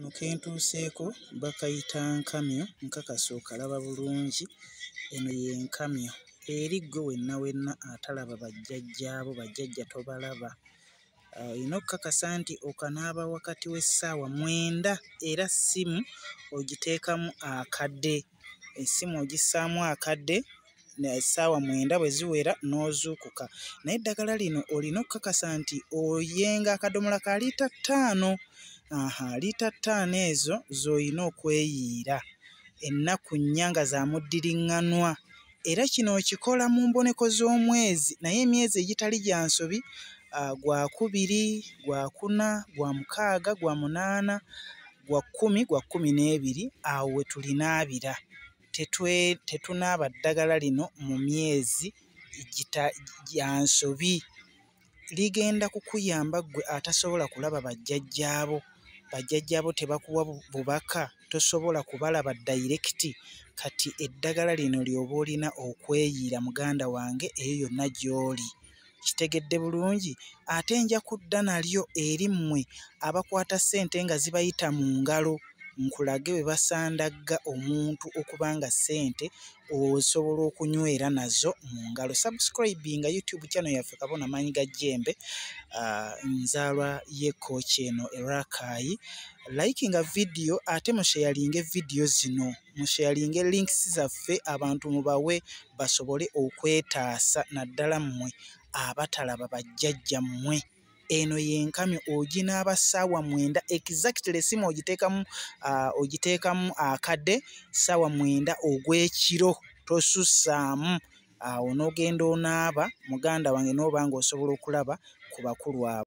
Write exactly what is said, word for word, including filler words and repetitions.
Kano ke ntuuseeko bakayita nkamyo, nkakasa okalaba bulungi. Eno y'enkamyo eri ggwe wenna wenna atalaba bajjajjaabo, bajjajja tobalaba. Olina okukakasa nti okanaaba wakati w'essaawa mwenda era ssimu ogiteekamu akadde. Essimu ogissaamu akadde essaawa mwenda bwe ziwera n'ozuukuka. Naye eddagala lino olina okukakasa nti oyenga akadomola ka liita ttaano. Aha, liita ttaano ezo z'olina okweyiira ennaku nnya nga za muddiriŋŋanwa. Era kino okikola mu mboneko z'omwezi, naye emyezi egitali gya nsobi Gwakubiri, Gwakuna, Gwamukaaga, Gwamunaana, Gwakkumi, Gwakkumi n'ebiri, awo we tulinaabira. Tetunaaba ddagala lino mu myezi gya nsobi. Ligenda kukuyamba ggwe atasobola kulaba bajjajjaabo. Bajjajjaabo tebakuwa bubaka, tosobola kubalaba dayirekiti. Kati eddagala lino ly'oba olina okweyiira muganda wange eyo yonna gy'oli. Kitegedde bulungi? Ate nja kudda nalyo eri mmwe abakwata ssente nga zibayita mu ngalo, nkulage bwe basandagga omuntu okuba nga ssente osobola okunywera nazo mu ngalo. Subscribinga YouTube channel yaffe Kabona Maanyi ga Jjembe, nzaalwa ye coach eno Rakai. Likinga video ate musharinge video zino, musharinge links zaffe abantu mubawe basobole okwetaasa naddala mmwe abatalaba bajjajja mmwe. Eno y'enkamyo oginaaba ssaawa mwenda exactly. Essimu ogiteekamu uh, ogiteekamu akadde ssaawa mwenda ogw'ekiro tosussaamu. Awo n'ogenda onaaba muganda wange n'oba nga osobola okulaba ku bakulu abo.